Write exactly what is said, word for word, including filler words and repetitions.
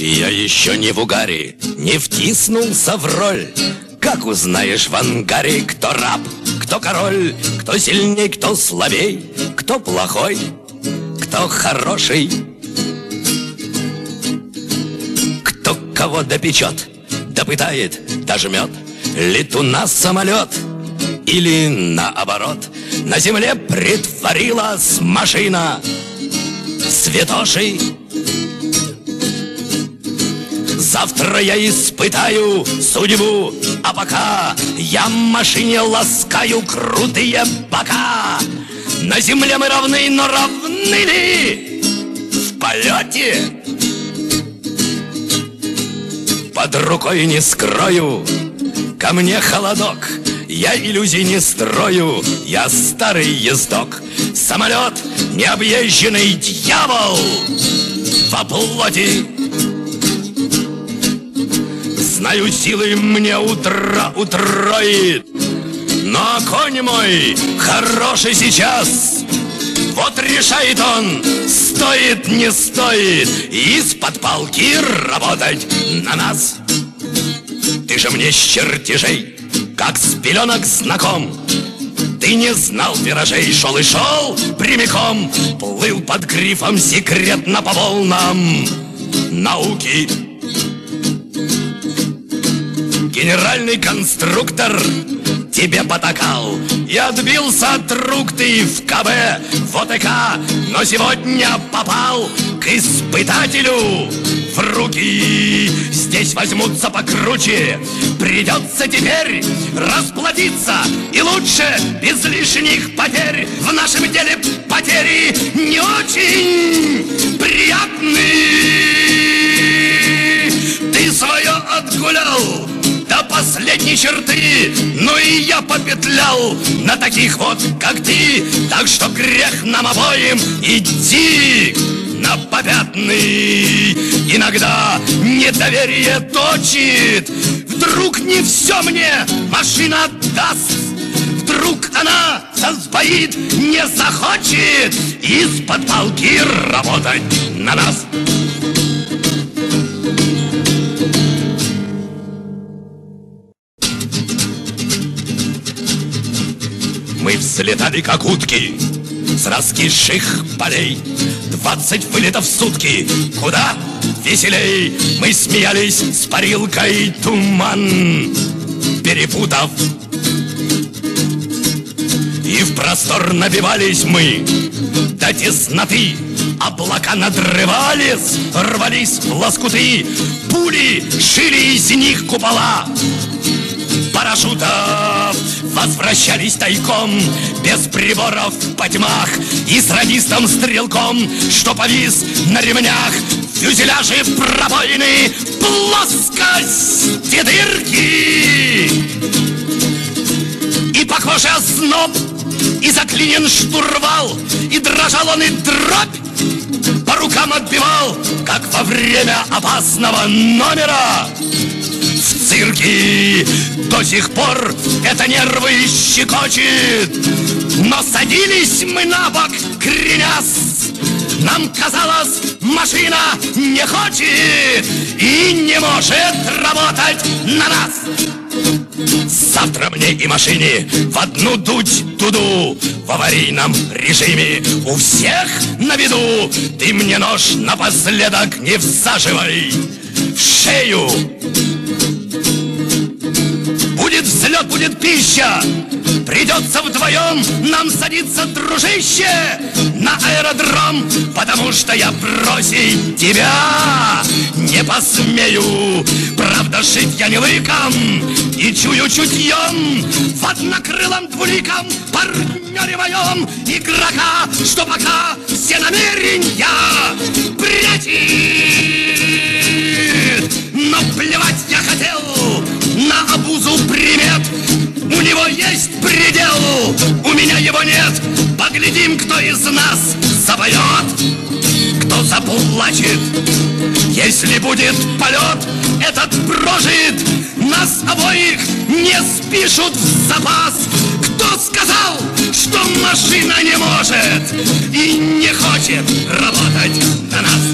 Я еще не в угаре, не втиснулся в роль. Как узнаешь в ангаре, кто раб, кто король, кто сильней, кто слабей, кто плохой, кто хороший, кто кого допечет, допытает, дожмет, летуна самолет или наоборот. На земле притворилась машина святошей. Завтра я испытаю судьбу, а пока я машине ласкаю крутые бока. На земле мы равны, но равны ли в полете? Под рукой не скрою, ко мне холодок. Я иллюзий не строю, я старый ездок. Самолет, необъезженный дьявол во плоти. Знаю, силы мне утро утроит, но конь мой хороший сейчас. Вот решает он, стоит, не стоит из-под палки работать на нас. Ты же мне с чертежей, как с пеленок знаком. Ты не знал виражей, шел и шел прямиком. Плыл под грифом секретно по волнам науки. Генеральный конструктор тебе потакал и отбился от рук ты в ка бэ, в о тэ ка. Но сегодня попал к испытателю в руки. Здесь возьмутся покруче, придется теперь расплатиться. И лучше без лишних потерь. В нашем деле потери не очень приятные. Ты свое отгулял до последней черты, ну и я попетлял на таких вот, как ты. Так что грех нам обоим идти на попятный. Иногда недоверие точит. Вдруг не все мне машина даст. Вдруг она сбоит, не захочет из-под палки работать на нас. Мы взлетали, как утки, с раскисших полей. Двадцать вылетов в сутки, куда веселей. Мы смеялись с парилкой туман перепутав. И в простор набивались мы до тесноты. Облака надрывались, рвались в лоскуты. Пули шили из них купола парашютов. Возвращались тайком, без приборов по тьмах. И с радистом-стрелком, что повис на ремнях. Фюзеляжи пробоины, плоскости дырки. И по коже озноб, и заклинен штурвал. И дрожал он, и дробь по рукам отбивал, как во время опасного номера в цирке. До сих пор это нервы щекочет. Но садились мы на бок, кренясь. Нам казалось, машина не хочет и не может работать на нас. Завтра мне и машине в одну дуть туду. В аварийном режиме у всех на виду. Ты мне нож напоследок не всаживай в шею. Будет взлет, будет пища. Придется вдвоем нам садиться, дружище, на аэродром. Потому что я бросить тебя не посмею. Правда, жить я не лыком и чую чутьем в однокрылом двуликом партнере моем игрока, что пока все намерения прячет. Но плевать я хотел на обузу примет. У него есть предел, у меня его нет. Поглядим, кто из нас запоет, кто заплачет. Если будет полет, этот прожит. Нас обоих не спишут в запас. Кто сказал, что машина не может и не хочет работать на нас?